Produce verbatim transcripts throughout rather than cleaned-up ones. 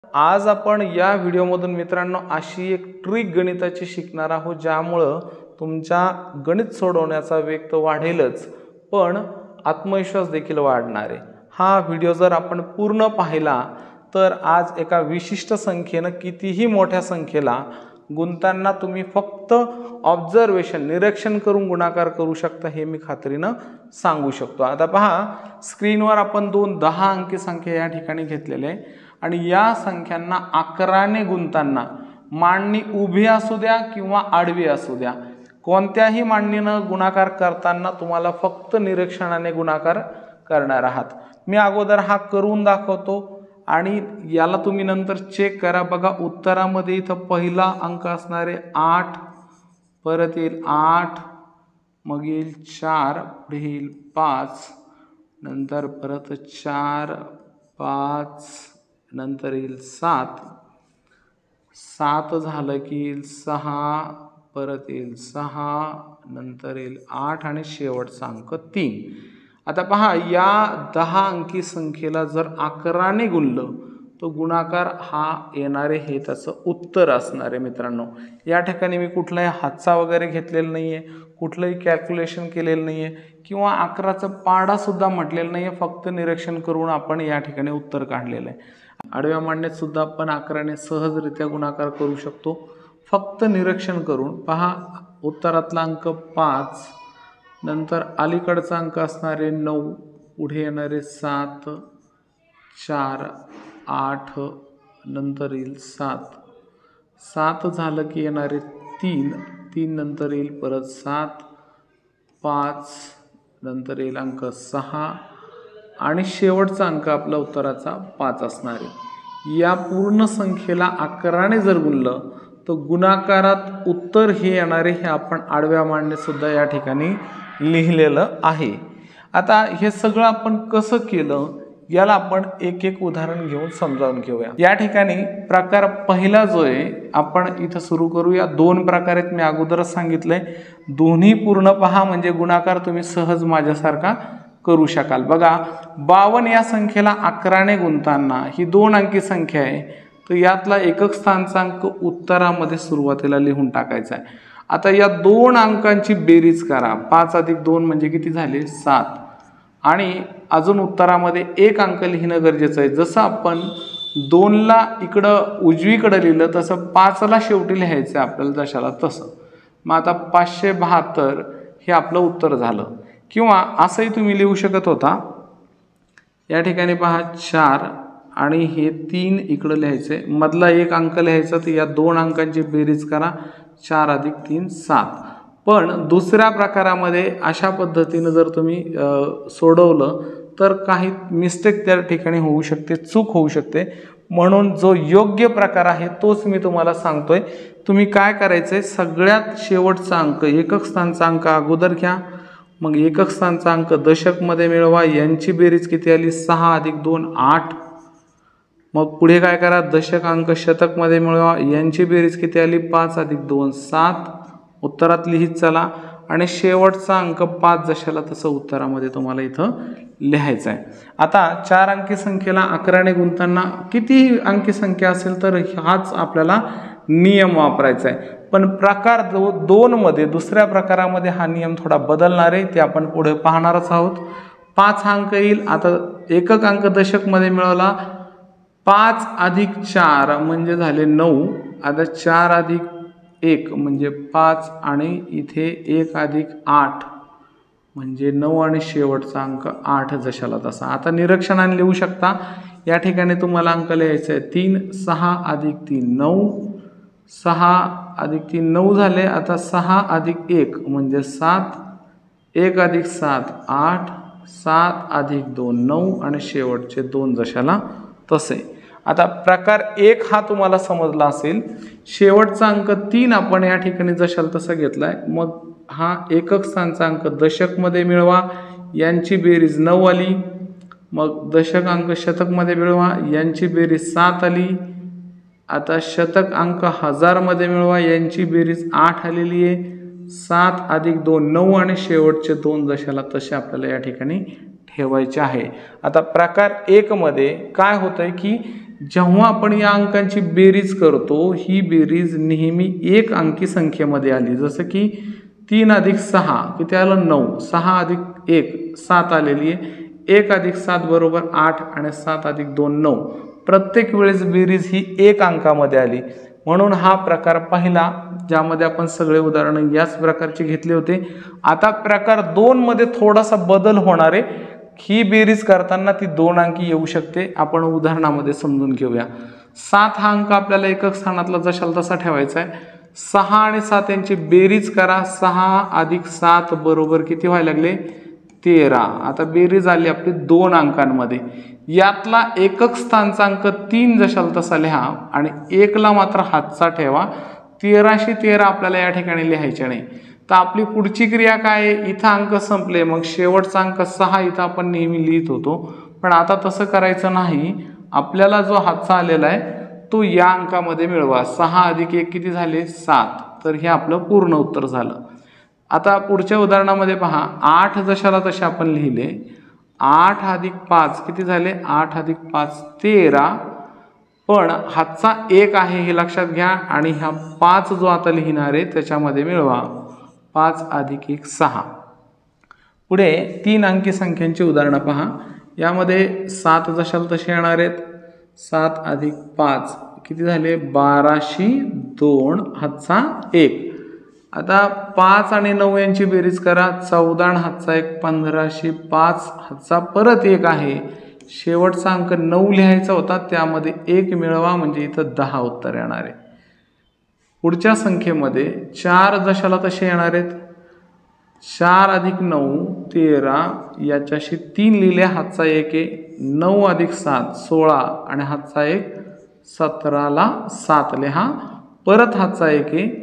आज आपण या व्हिडिओमधून मित्रांनो अशी एक ट्रिक गणिताची शिकणार आहोत, ज्यामुळे तुमचा गणित सोडवण्याचा वेग तर वाढेलच पण आत्मविश्वास देखील वाढणार आहे। हा व्हिडिओ जर आपण पूर्ण पाहिला तर आज एका विशिष्ट संख्येने कितीही मोठ्या संख्येला गुणताना तुम्ही फक्त ऑब्झर्वेशन निरीक्षण करून गुणाकार करू शकता, हे मी खात्रीने सांगू शकतो। आता पहा, स्क्रीनवर आपण दोन दहा अंकी संख्या या ठिकाणी घेतलेले आहे आणि या संख्यांना अकराने गुणताना मांडणी उभी असू द्या किंवा आडवी असू द्या, कोणत्याही मांडणीने गुणाकार करताना तुम्हाला फक्त निरीक्षणाने गुणाकार करणार आहात। मी अगोदर हा करून दाखवतो आणि याला तुम्ही नंतर चेक करा। बघा, उत्तरामध्ये इथं पहिला अंक असणार आहे आठ, परत येईल आठ, मग येईल चार, पुढे येईल पाच, नंतर परत चार, पाच, नंतर येईल सात, सात झालं की येईल सहा, परत येईल सहा, नंतर येईल आठ आणि शेवटचा अंक तीन। आता पहा, या दहा अंकी संख्येला जर अकराने गुणलं तो गुणाकार हा येणारे हे त्याचं उत्तर असणार आहे। मित्रांनो, या ठिकाणी मी कुठलाही हातचा वगैरे घेतलेला नाहीये, कुठलंही कॅल्क्युलेशन केलेलं नाहीये किंवा अकराचा पाडा सुद्धा म्हटलेलं नाहीये, फक्त निरीक्षण करून आपण या ठिकाणी उत्तर काढलेलं आहे। आडव्या मांडणीत सुद्धा आपण अकराने सहजरित्या गुणाकार करू शकतो, फक्त निरीक्षण करून। पहा, उत्तरातला अंक पाच, नंतर अलीकडचा अंक असणारे नऊ, पुढे येणारे सात, चार, आठ, नंतर येईल सात, सात झालं की येणारे तीन, तीन नंतर येईल परत सात, पाच, नंतर येईल अंक सहा आणि शेवटचा अंक आपला उत्तराचा पाच असणार आहे। या पूर्ण संख्येला अकराने जर गुणलं तर गुणाकारात उत्तर हे येणारे हे आपण आडव्या मांडणीत सुद्धा या ठिकाणी लिहिलेलं आहे। आता हे सगळं आपण कसं केलं याला आपण एक एक उदाहरण घेऊन समजावून घेऊया। या ठिकाणी प्रकार पहिला जो आहे आपण इथं सुरू करूया। दोन प्रकार आहेत, मी अगोदरच सांगितलंय, दोन्ही पूर्ण पहा म्हणजे गुणाकार तुम्ही सहज माझ्यासारखा करू शकाल। बघा, बावन्न या संख्येला अकराने गुणताना ही दोन अंकी संख्या आहे, तर यातला एकक स्थानचा अंक उत्तरामध्ये सुरुवातीला लिहून टाकायचा आहे। आता या दोन अंकांची बेरीज करा, पाच अधिक दोन म्हणजे किती झाले, सात, आणि अजून उत्तरामध्ये एक अंक लिहिणं गरजेचं आहे। जसं आपण दोनला इकडं उजवीकडे लिहिलं तसं पाचला शेवटी लिहायचं आहे आपल्याला जशाला तसं। मग आता पाचशे बहात्तर हे आपलं उत्तर झालं। किंवा असंही तुम्ही लिहू शकत होता, या ठिकाणी पहा चार आणि हे तीन इकडं लिहायचे, मधला एक अंक लिहायचा, तर या दोन अंकांची बेरीज करा, चार अधिक तीन सात। पण दुसऱ्या प्रकारामध्ये अशा पद्धतीने जर तुम्ही सोडवलं तर काही मिस्टेक त्या ठिकाणी होऊ शकते, चूक होऊ शकते, म्हणून जो योग्य प्रकार आहे तोच मी तुम्हाला सांगतोय। तुम्ही काय करायचंय, सगळ्यात शेवटचा अंक एकक स्थानचा अंक अगोदर घ्या, मग एकक स्थानचा अंक दशक मध्ये मिळवा, यांची बेरीज किती आली, सहा अधिक दोन आठ। मग पुढे काय करा, दशक अंक शतक मध्ये मिळवा, यांची बेरीज किती आली, पाच अधिक दोन सात, उत्तरात लिहित चला, आणि शेवटचा अंक पाच जशाला तसं उत्तरामध्ये तुम्हाला इथं लिहायचं आहे। आता चार अंकी संख्येला अकराने गुणताना किती अंकी संख्या असेल तर हाच आपल्याला नियम वापरायचा आहे। पण प्रकार दो दोन मध्ये दुसऱ्या प्रकारामध्ये हा नियम थोडा बदलणार आहे, ते आपण पुढे पाहणारच आहोत। पाच हा अंक येईल, आता एकक अंक दशक मध्ये मिळवला, पाच अधिक चार म्हणजे झाले नऊ, आता चार अधिक एक म्हणजे पाच, आणि इथे एक अधिक आठ म्हणजे नऊ, आणि शेवटचा अंक आठ जशाला तसा। आता निरीक्षणाने लिहू शकता, या ठिकाणी तुम्हाला अंक लिहायचा आहे तीन, सहा अधिक तीन नऊ, सहा अधिक तीन नऊ झाले, आता सहा अधिक एक म्हणजे सात, एक अधिक सात आठ, सात अधिक दोन नऊ, आणि शेवटचे दोन जशाला तसे। आता प्रकार एक हा तुम्हाला समजला असेल। शेवटचा अंक तीन आपण या ठिकाणी जशाला तसा घेतलाय, मग हा एकक स्थानचा अंक दशक मध्ये मिळवा, यांची बेरीज नऊ आली, मग दशक अंक शतक मध्ये मिळवा, यांची बेरीज सात आली, आता शतक अंक हजार मध्ये मिळवा, यांची बेरीज आठ आलेली आहे, सात अधिक दोन नऊ, आणि शेवटचे दोन जशाला तसे आपल्याला या ठिकाणी ठेवायचे आहे। आता प्रकार एक मध्ये काय होतंय की जेव्हा आपण या अंकांची बेरीज करतो ही बेरीज नेहमी एक अंकी संख्येमध्ये आली, जसं की तीन अधिक सहा किती आलं नऊ, सहा अधिक एक सात आलेली आहे, एक अधिक सात बरोबर आठ आणि सात अधिक दोन नऊ, प्रत्येक वेळेस बेरीज ही एक अंकामध्ये आली, म्हणून हा प्रकार पहिला ज्यामध्ये आपण सगळे उदाहरण याच प्रकारचे घेतले होते। आता प्रकार दोन मध्ये थोडासा बदल होणार आहे, ही बेरीज करताना ती दोन अंकी येऊ शकते, आपण उदाहरणामध्ये समजून घेऊया। सात हा अंक आपल्याला एकक स्थानातला जशाला तसा ठेवायचा आहे, सहा आणि सात यांची बेरीज करा, सहा अधिक सात बरोबर किती व्हायला लागले तेरा। आता बेरीज आली आपली दोन अंकांमध्ये, यातला एकक स्थानचा अंक तीन जशाला तसा लिहा आणि एकला मात्र हातचा ठेवा, तेराशे तेरा आपल्याला या ठिकाणी लिहायचे नाही। तर आपली पुढची क्रिया काय आहे, इथं अंक संपले, मग शेवटचा अंक सहा इथं आपण नेहमी लिहित होतो, पण आता तसं करायचं नाही, आपल्याला जो हातचा आलेला आहे तो या अंकामध्ये मिळवा, सहा अधिक एक किती झाले सात, तर हे आपलं पूर्ण उत्तर झालं। आता पुढच्या उदाहरणामध्ये पहा, आठ जशाला तसे आपण लिहिले, आठ अधिक पाच किती झाले, आठ अधिक पाच तेरा, पण हातचा एक आहे हे लक्षात घ्या आणि हा पाच जो आता लिहिणार आहे त्याच्यामध्ये मिळवा, पाच अधिक एक सहा। पुढे तीन अंकी संख्यांची उदाहरणं पहा, यामध्ये सात जशाला तसे येणार आहेत, सात अधिक पाच किती झाले बाराशे दोन, हातचा एक। आता पाच आणि नऊ यांची बेरीज करा, चौदा आणि हातचा एक पंधराशे पाच, हातचा परत एक आहे, शेवटचा अंक नऊ लिहायचा होता, त्यामध्ये एक मिळवा म्हणजे इथं दहा उत्तर येणार आहे। पुढच्या संख्येमध्ये चार जशाला तसे येणार आहेत, चार अधिक नऊ तेरा, याच्याशी तीन लिहिले, हातचा एक आहे, नऊ अधिक सात सोळा आणि हातचा एक सतराला सात लिहा, परत हातचा एक आहे,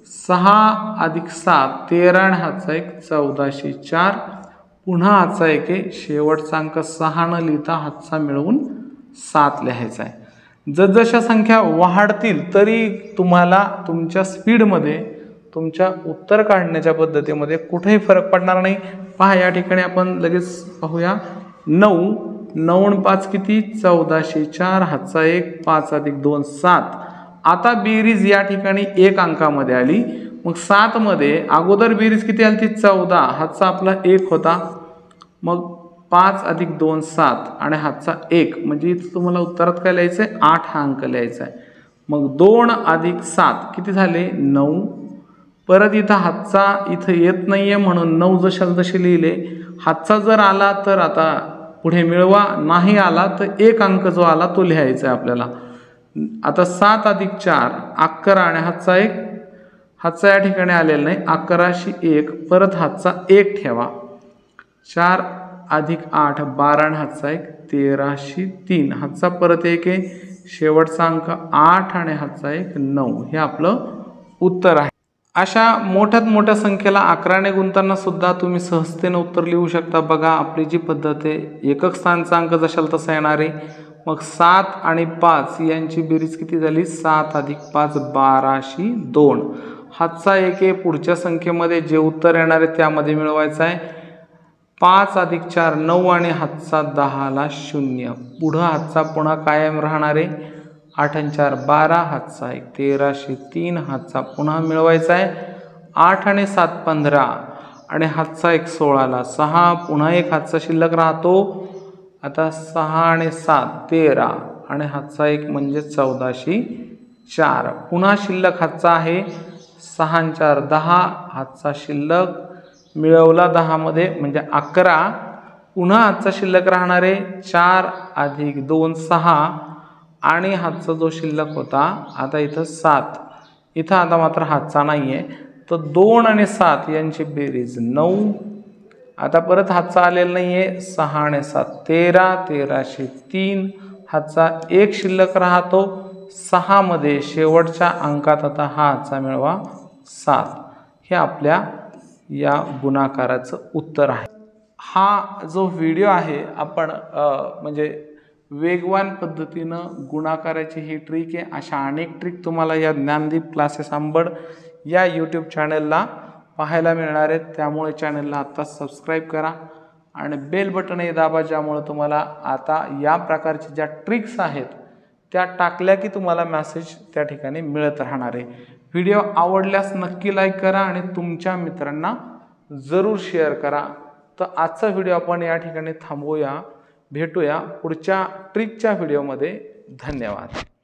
सहा अधिक सात तेरा आणि हातचा एक चौदाशे चार, पुन्हा हातचा एक आहे, शेवटचा अंक सहा न लिहिता हातचा मिळवून सात लिहायचा आहे। जसजशा संख्या वाढतील तरी तुम्हाला तुमच्या स्पीडमध्ये तुमच्या उत्तर काढण्याच्या पद्धतीमध्ये कुठेही फरक पडणार नाही। पहा या ठिकाणी आपण लगेच पाहूया, नऊ, नऊ पाच किती चौदाशे चार, हातचा एक, पाच अधिक दोन सात। आता बेरीज या ठिकाणी एक अंकामध्ये आली, मग सात मध्ये अगोदर बेरीज किती आली ती चौदा, हातचा आपला एक होता, मग पाच अधिक दोन सात आणि हातचा एक, म्हणजे इथं तुम्हाला उत्तरात काय लिहायचं आहे आठ हा अंक लिहायचा आहे। मग दोन अधिक सात किती झाले नऊ, परत इथं हातचा इथं येत नाहीये म्हणून नऊ जशाला तसे लिहिले, हातचा जर आला तर आता पुढे मिळवा, नाही आला तर एक अंक जो आला तो लिहायचा आहे आपल्याला। आता सात अधिक चार अकरा आणि हातचा एक, हातचा या ठिकाणी आलेला नाही, अकराशे एक, परत हातचा एक ठेवा, चार अधिक आठ बारा आणि हातचा एक तेराशे तीन, हातचा परत एक आहे, शेवटचा अंक आठ आणि हातचा एक नऊ, हे आपलं उत्तर आहे। अशा मोठ्यात मोठ्या संख्येला अकराने गुंतताना सुद्धा तुम्ही सहजतेने उत्तर लिहू शकता। बघा आपली जी पद्धत आहे, एकक स्थानचा अंक जशाला तसा येणार आहे, मग सात आणि पाच यांची बेरीज किती झाली, सात अधिक पाच बाराशे दोन, हातचा एक आहे, पुढच्या संख्येमध्ये जे उत्तर येणार आहे त्यामध्ये मिळवायचं आहे, पाच अधिक चार नऊ आणि हातचा दहाला शून्य, पुढं हातचा पुन्हा कायम राहणार आहे, आठ आणि चार बारा, हातचा एक तेराशे तीन, हातचा पुन्हा मिळवायचा आहे, आठ आणि सात पंधरा आणि हातचा एक सोळाला सहा, पुन्हा एक हातचा शिल्लक राहतो, आता सहा आणि सात तेरा आणि हातचा एक म्हणजे चौदाशे चार, पुन्हा शिल्लक हातचा आहे, सहा आणि चार दहा, हातचा शिल्लक मिळवला दहा मध्ये म्हणजे अकरा, पुन्हा हातचा शिल्लक राहणार आहे, चार अधिक दोन सहा आणि हातचा जो शिल्लक होता आता इथं सात, इथं आता मात्र हातचा नाही आहे, तर दोन आणि सात यांची बेरीज नऊ, आता परत हातचा आलेला नाही आहे, सहा आणि सात तेरा, तेराशे तीन, हातचा एक शिल्लक राहतो, सहा मध्ये शेवटच्या अंकात आता हा हातचा मिळवा सात, हे आपल्या या गुणाकाराचं उत्तर आहे। हा जो व्हिडिओ आहे आपण म्हणजे वेगवान पद्धतीनं गुणाकाराची ही ट्रिक आहे, अशा अनेक ट्रिक तुम्हाला या ज्ञानदीप क्लासेस अंबड या यूट्यूब चॅनलला पाहायला मिळणार आहेत, त्यामुळे चॅनलला आता सबस्क्राईब करा आणि बेल बटनही दाबा, ज्यामुळे तुम्हाला आता या प्रकारच्या ज्या ट्रिक्स आहेत त्या टाकल्या की तुम्हाला मेसेज त्या ठिकाणी मिळत राहणार आहे। व्हिडिओ आवडल्यास नक्की लाईक करा आणि तुमच्या मित्रांना जरूर शेअर करा। तर आजचा व्हिडिओ आपण या ठिकाणी थांबवूया, भेटूया पुढच्या ट्रिकच्या व्हिडिओमध्ये। धन्यवाद।